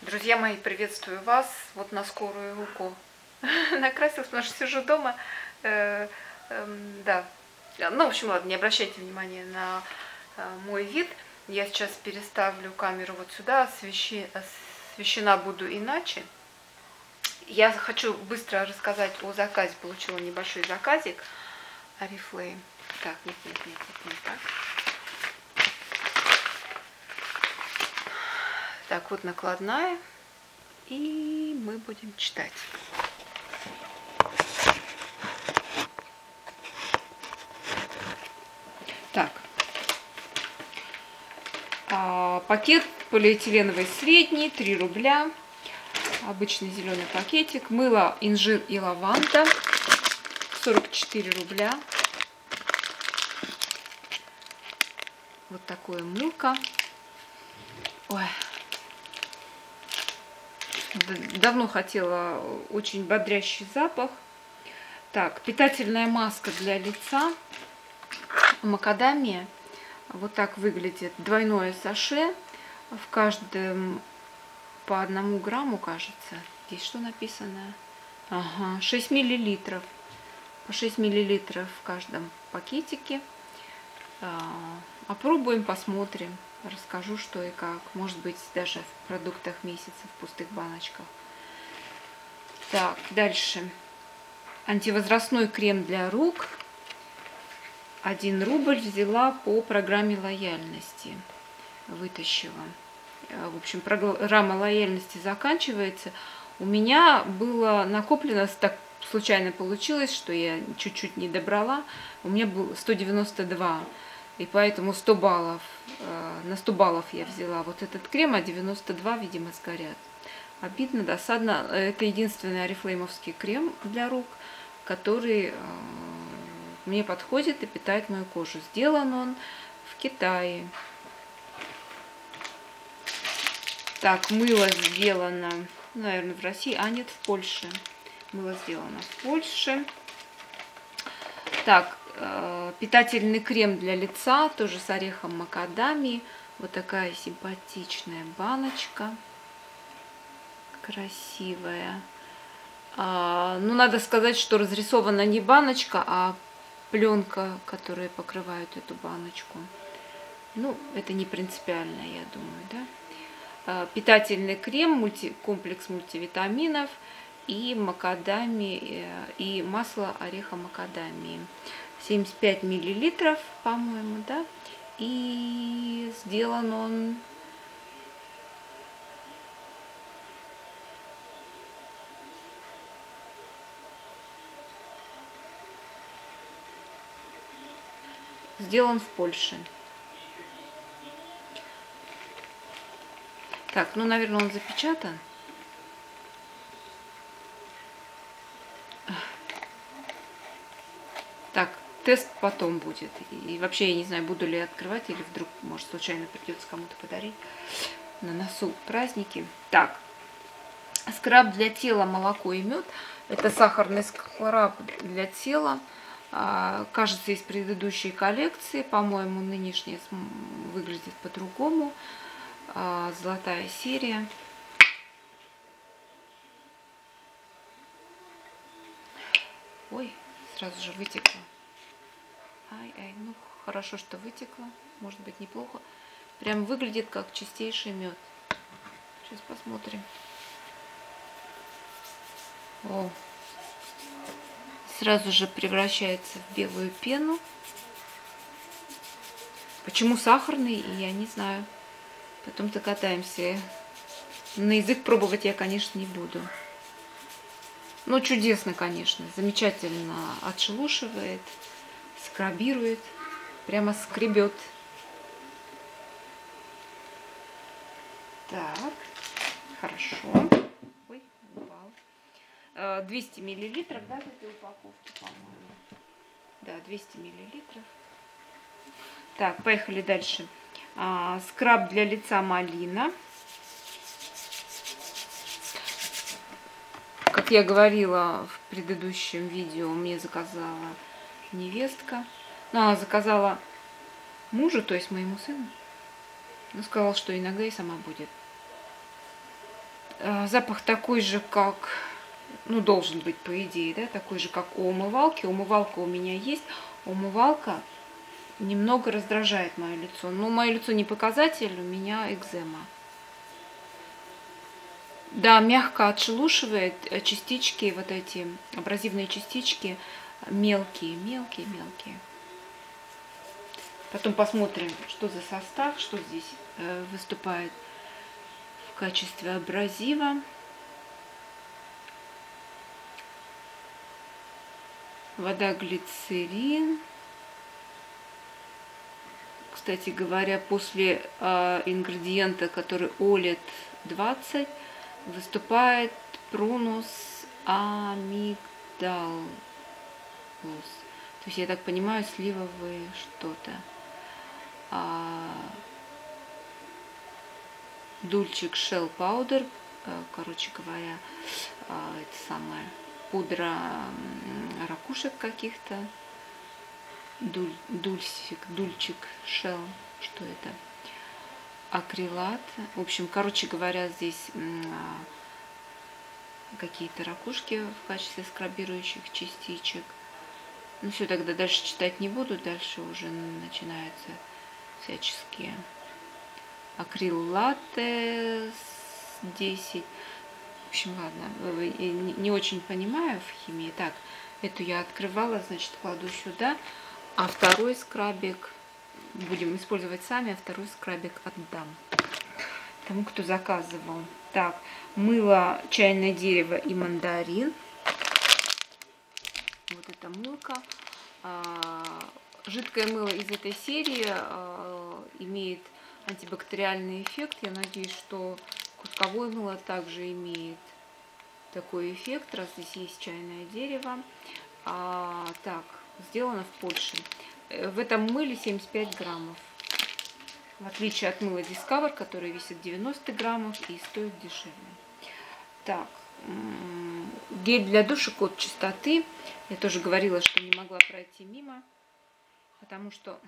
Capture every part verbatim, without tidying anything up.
Друзья мои, приветствую вас. Вот на скорую руку накрасилась, потому что сижу дома. Э, эм, да. Ну, в общем, ладно, не обращайте внимания на э, мой вид. Я сейчас переставлю камеру вот сюда, освещи, освещена буду иначе. Я хочу быстро рассказать о заказе. Получила небольшой заказик. Oriflame. Так, нет, нет, нет, нет, не так. Так, вот накладная. И мы будем читать. Так. А, пакет полиэтиленовый средний, три рубля. Обычный зеленый пакетик. Мыло инжир и лаванда, сорок четыре рубля. Вот такое мылко. Ой. Давно хотела очень бодрящий запах. Так, питательная маска для лица. Макадамия. Вот так выглядит. Двойное саше. В каждом по одному грамму, кажется. Здесь что написано? Ага, шесть миллилитров. По шесть миллилитров в каждом пакетике. Опробуем, посмотрим. Расскажу, что и как. Может быть, даже в продуктах месяца, в пустых баночках. Так, дальше. Антивозрастной крем для рук. один рубль взяла по программе лояльности. Вытащила. В общем, программа лояльности заканчивается. У меня было накоплено, так случайно получилось, что я чуть-чуть не добрала. У меня было сто девяносто два. И поэтому сто баллов, на сто баллов я взяла вот этот крем, а девяносто два, видимо, сгорят. Обидно, досадно. Это единственный орифлеймовский крем для рук, который мне подходит и питает мою кожу. Сделан он в Китае. Так, мыло сделано, наверное, в России, а нет, в Польше. Мыло сделано в Польше. Так, э, питательный крем для лица, тоже с орехом макадамии. Вот такая симпатичная баночка. Красивая. А, ну, надо сказать, что разрисована не баночка, а пленка, которая покрывает эту баночку. Ну, это не принципиально, я думаю, да. Питательный крем, мульти, комплекс мультивитаминов и макадамии, и масло ореха макадамии. семьдесят пять миллилитров, по-моему, да. И сделан он сделан в Польше. Так, ну, наверное, он запечатан. Так, тест потом будет. И вообще я не знаю, буду ли открывать, или вдруг, может, случайно придется кому-то подарить. На носу праздники. Так, скраб для тела, молоко и мед. Это сахарный скраб для тела. Кажется, из предыдущей коллекции. По-моему, нынешняя выглядит по-другому. Золотая серия. Ой, сразу же вытекло. Ай, ай, ну хорошо, что вытекло. Может быть, неплохо. Прям выглядит как чистейший мед. Сейчас посмотрим. О, сразу же превращается в белую пену. Почему сахарный, я не знаю. Потом докатаемся. На язык пробовать я, конечно, не буду. Но чудесно, конечно. Замечательно отшелушивает, скрабирует, прямо скребет. Так, хорошо. Ой, упал. двести миллилитров, да, в этой упаковке, по-моему. Да, двести миллилитров. Так, поехали дальше. А, скраб для лица малина. Как я говорила в предыдущем видео, мне заказала невестка. Ну, она заказала мужу, то есть моему сыну. Он сказал, что иногда и сама будет. Запах такой же, как, ну, должен быть, по идее, да, такой же, как у умывалки. Умывалка у меня есть. Умывалка немного раздражает мое лицо. Но мое лицо не показатель, у меня экзема. Да, мягко отшелушивает частички, вот эти абразивные частички, мелкие, мелкие, мелкие. Потом посмотрим, что за состав, что здесь э, выступает в качестве абразива. Вода, глицерин. Кстати говоря, после э, ингредиента, который олит двадцать, выступает прунус амигдалус. То есть, я так понимаю, сливовые что-то. А, дульчик шелл паудер, короче говоря, а, это самое, пудра ракушек каких-то. Дуль, дульсик, дульчик шелл, что это? Акрилат. В общем, короче говоря, здесь какие-то ракушки в качестве скрабирующих частичек. Ну все, тогда дальше читать не буду, дальше уже начинаются всяческие акрилаты десять. В общем, ладно, не очень понимаю в химии. Так, эту я открывала, значит, кладу сюда, а второй скрабик будем использовать сами, а второй скрабик отдам тому, кто заказывал. Так, мыло, чайное дерево и мандарин. Вот эта мылка. Жидкое мыло из этой серии имеет антибактериальный эффект. Я надеюсь, что кусковое мыло также имеет такой эффект, раз здесь есть чайное дерево. А, так, сделано в Польше. В этом мыле семьдесят пять граммов. В отличие от мыла Discover, который весит девяносто граммов и стоит дешевле. Так, гель для душа Код чистоты. Я тоже говорила, что не могла пройти мимо, потому что...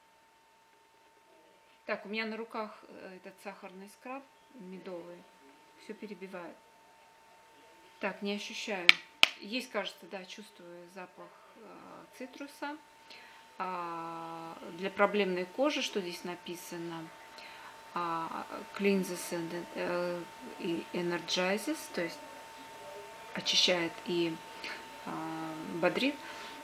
Так, у меня на руках этот сахарный скраб медовый. Все перебивает. Так, не ощущаю. Есть, кажется, да, чувствую запах э, цитруса. А, для проблемной кожи, что здесь написано? А, cleanses and, э, и energizes, то есть очищает и э, бодрит.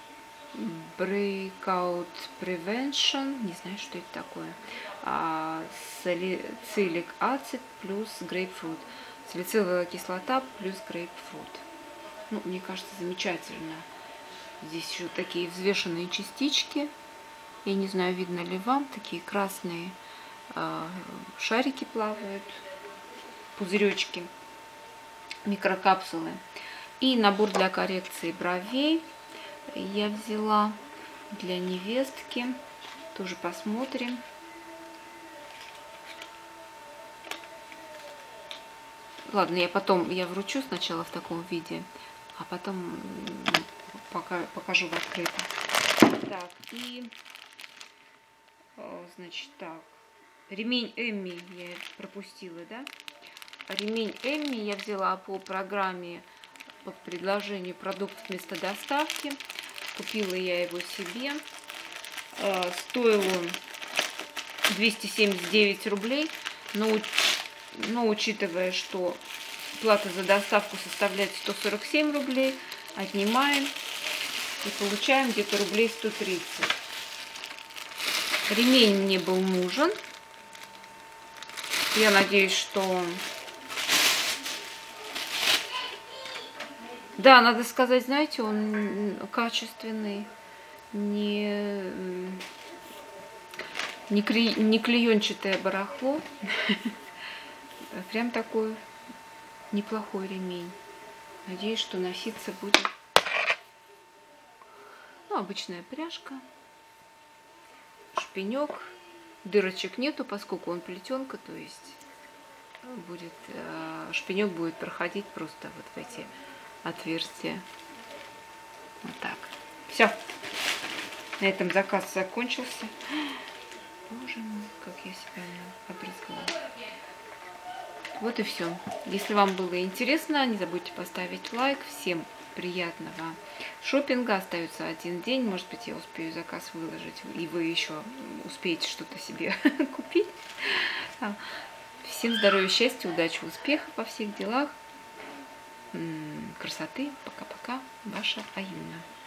Breakout Prevention, не знаю, что это такое. А, Salicylic acid плюс grapefruit. Салициловая кислота плюс grapefruit. Ну, мне кажется, замечательно. Здесь еще такие взвешенные частички. Я не знаю, видно ли вам. Такие красные э, шарики плавают. Пузыречки. Микрокапсулы. И набор для коррекции бровей. Я взяла для невестки. Тоже посмотрим. Ладно, я потом, я вручу сначала в таком виде, а потом пока, покажу в открытом. Так, и, значит, так, ремень Эмми я пропустила, да? Ремень Эмми я взяла по программе, по предложению продуктов вместо доставки. Купила я его себе. Стоил он двести семьдесят девять рублей, но Но учитывая, что плата за доставку составляет сто сорок семь рублей, отнимаем и получаем где-то рублей сто тридцать. Ремень мне был нужен. Я надеюсь, что... Да, надо сказать, знаете, он качественный, не, не, клей... не клеенчатое барахло. Прям такой неплохой ремень. Надеюсь, что носиться будет. Ну, обычная пряжка. Шпинек. Дырочек нету, поскольку он плетенка, то есть будет, шпинек будет проходить просто вот в эти отверстия. Вот так. Все. На этом заказ закончился. Боже мой, как я себя обрызгала. Вот и все. Если вам было интересно, не забудьте поставить лайк. Всем приятного шопинга. Остается один день. Может быть, я успею заказ выложить, и вы еще успеете что-то себе купить. Всем здоровья, счастья, удачи, успехов во всех делах. Красоты. Пока-пока. Ваша Аюна.